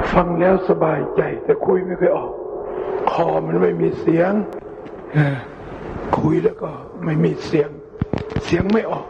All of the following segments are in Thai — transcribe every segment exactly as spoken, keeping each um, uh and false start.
ฟังแล้วสบายใจแต่คุยไม่ค่อยออกคอมันไม่มีเสียงคุยแล้วก็ไม่มีเสียงเสียงไม่ออก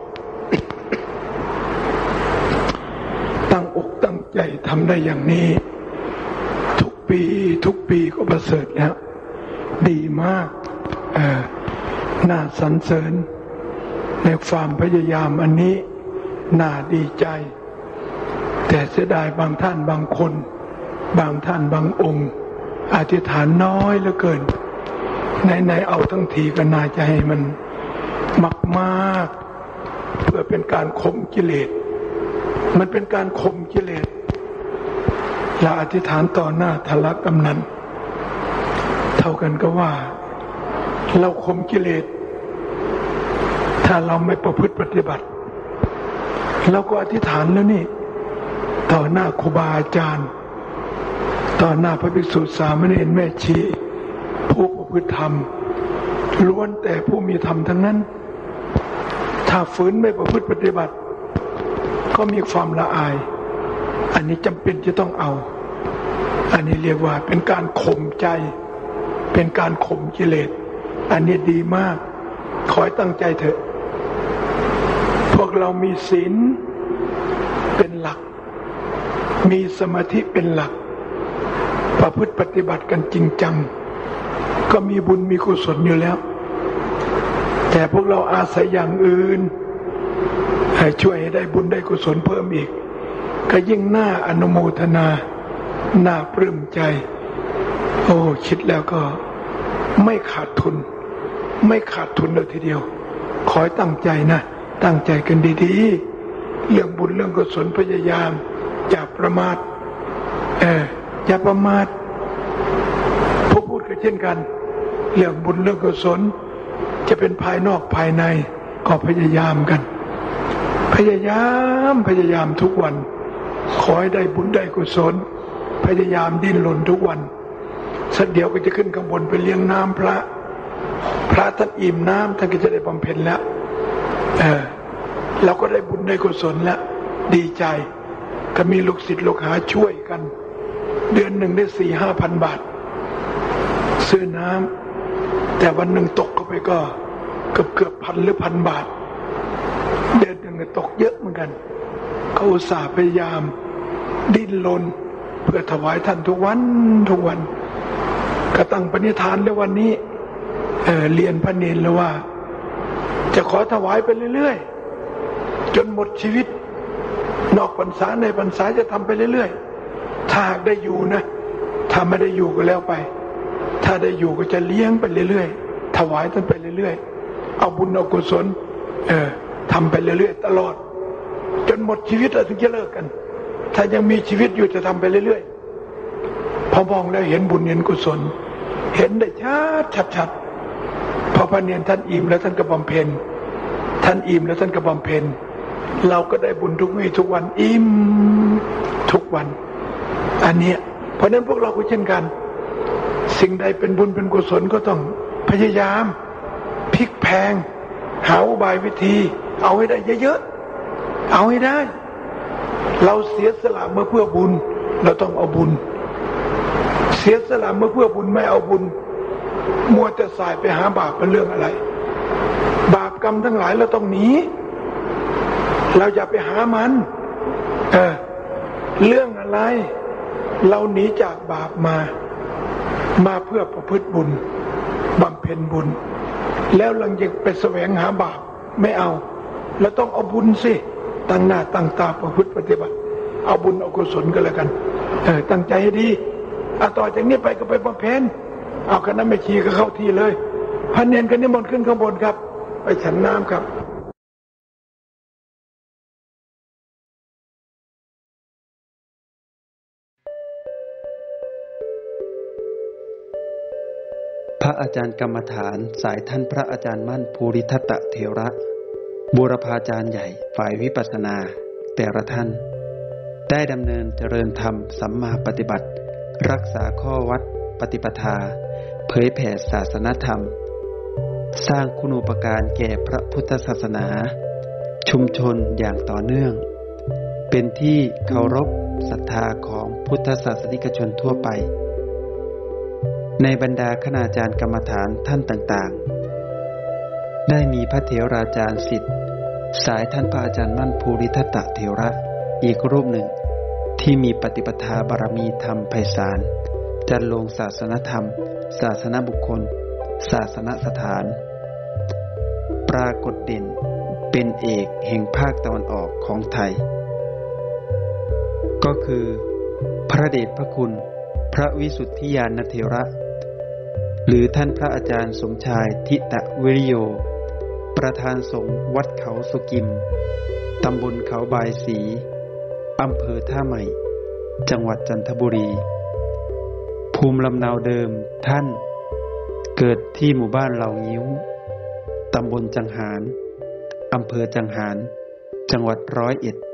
ตั้งอกตั้งใจทำได้อย่างนี้ทุกปีทุกปีก็ประเสริฐแล้วดีมากเออน่าสรรเสริญในความพยายามอันนี้น่าดีใจแต่เสียดายบางท่านบางคนบางท่านบางองค์อธิษฐานน้อยเหลือเกินไหนๆเอาทั้งทีก็น่าจะให้มันมากๆเพื่อเป็นการข่มกิเลสมันเป็นการข่มกิเลสเราอธิษฐานต่อหน้าทะลักกำนันเท่ากันก็ว่าเราข่มกิเลสถ้าเราไม่ประพฤติปฏิบัติเราก็อธิษฐานแล้วนี่ต่อหน้าครูบาอาจารย์ต่อหน้าพระภิกษุสามเณรแม่ชีผู้ประพฤติธรรมล้วนแต่ผู้มีธรรมทั้งนั้นถ้าฝืนไม่ประพฤติปฏิบัติก็มีความละอายอันนี้จำเป็นจะต้องเอาอันนี้เรียกว่าเป็นการข่มใจเป็นการข่มกิเลสอันนี้ดีมากขอให้ตั้งใจเถอะพวกเรามีศีลเป็นหลักมีสมาธิเป็นหลักประพฤติปฏิบัติกันจริงจังก็มีบุญมีกุศลอยู่แล้วแต่พวกเราอาศัยอย่างอื่นให้ช่วยให้ได้บุญได้กุศลเพิ่มอีกก็ยิ่งน่าอนุโมทนาน่าปลื้มใจโอ้คิดแล้วก็ไม่ขาดทุนไม่ขาดทุนเลยทีเดียวขอให้ตั้งใจนะตั้งใจกันดีๆเรื่องบุญเรื่องกุศลพยายามอย่าประมาทเอออย่าประมาทผู้พูดก็เช่นกันเรื่องบุญเรื่องกุศลจะเป็นภายนอกภายในก็พยายามกันพยายามพยายามทุกวันขอให้ได้บุญได้กุศลพยายามดิ้นรนทุกวันสักเดี๋ยวก็จะขึ้นข้างบนไปเลี้ยงน้ำพระพระท่านอิ่มน้ำท่านก็จะได้บำเพ็ญแล้วเออเราก็ได้บุญได้กุศลแล้วดีใจก็มีลูกศิษย์ลูกหาช่วยกันเดือนหนึ่งได้สี่ห้าพันบาทซื้อน้ำแต่วันหนึ่งตกเข้าไปก็เกือบเกือบพันหรือพันบาทเดือนหนึ่งตกเยอะเหมือนกันเขาอุตส่าห์พยายามดิ้นรนเพื่อถวายท่านทุกวันทุกวันก็ตั้งปณิธานแล้ววันนี้เออเรียนพระเนรแล้วว่าจะขอถวายไปเรื่อยๆจนหมดชีวิตนอกพรรษาในพรรษาจะทำไปเรื่อยๆถ้าได้อยู่นะถ้าไม่ได้อยู่ก็แล้วไปถ้าได้อยู่ก็จะเลี้ยงไปเรื่อยๆถวายท่านไปเรื่อยๆเอาบุญเอากุศลเออทำไปเรื่อยๆตลอดจนหมดชีวิตเราถึงจะเลิกกันถ้ายังมีชีวิตอยู่จะทำไปเรื่อยๆพอมองแล้วเห็นบุญเห็นกุศลเห็นได้ชัดชัดๆพอพระเนรท่านอิ่มแล้วท่านก็บำเพ็ญท่านอิ่มแล้วท่านก็บำเพ็ญเราก็ได้บุญทุกวี่ทุกวันอิ่มทุกวันอันเนี้ยเพราะนั้นพวกเราก็เช่นกันสิ่งใดเป็นบุญเป็นกุศลก็ต้องพยายามพลิกแพงหาอุบายวิธีเอาให้ได้เยอะๆเอาให้ได้เราเสียสละเมื่อเพื่อบุญเราต้องเอาบุญเสียสละเมื่อเพื่อบุญไม่เอาบุญมัวแต่สายไปหาบาปเป็นเรื่องอะไรบาปกรรมทั้งหลายเราต้องหนีเราอย่าไปหามันเออเรื่องอะไรเราหนีจากบาปมามาเพื่อประพฤติบุญบำเพ็ญบุญแล้วเรายังไปแสวงหาบาปไม่เอาเราต้องเอาบุญสิตั้งหน้าตั้งตาประพฤติปฏิบัติเอาบุญเอากุศลกันแล้วกันเออตั้งใจให้ดีเอาต่อจากนี้ไปก็ไปบำเพ็ญเอาคณะแม่ชีก็เข้าที่เลยพระเนรก็นิมนต์ขึ้นข้างบนครับไปฉันน้ำครับพระอาจารย์กรรมฐานสายท่านพระอาจารย์มั่นภูริทัตตะเถระบูรพาจารย์ใหญ่ฝ่ายวิปัสสนาแต่ละท่านได้ดำเนินเจริญธรรมสัมมาปฏิบัติรักษาข้อวัดปฏิปทาเผยแผ่ศาสนธรรมสร้างคุณูปการแก่พระพุทธศาสนาชุมชนอย่างต่อเนื่องเป็นที่เคารพศรัทธาของพุทธศาสนิกชนทั่วไปในบรรดาคณาจารย์กรรมฐานท่านต่างๆได้มีพระเถราจารย์ศิษย์สายท่านพระอาจารย์มั่นภูริทัตตเถระอีกรูปหนึ่งที่มีปฏิปทาบารมีธรรมไพศาลจันโลงศาสนธรรมศาสนบุคคลศาสนสถานปรากฏเด่นเป็นเอกแห่งภาคตะวันออกของไทยก็คือพระเดชพระคุณพระวิสุทธิญาณเถระหรือท่านพระอาจารย์สมชายทิตวิริโยประธานสงฆ์วัดเขาสุกิมตำบลเขาบายศรีอำเภอท่าใหม่จังหวัดจันทบุรีภูมิลำเนาเดิมท่านเกิดที่หมู่บ้านเหล่างิ้วตำบลจังหารอำเภอจังหารจังหวัดร้อยเอ็ด